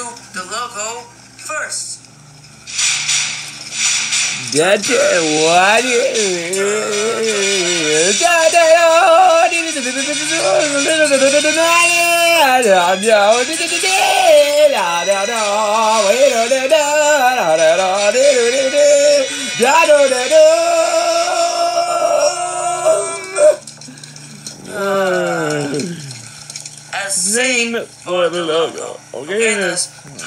do the logo first. As Name for the logo. Okay, this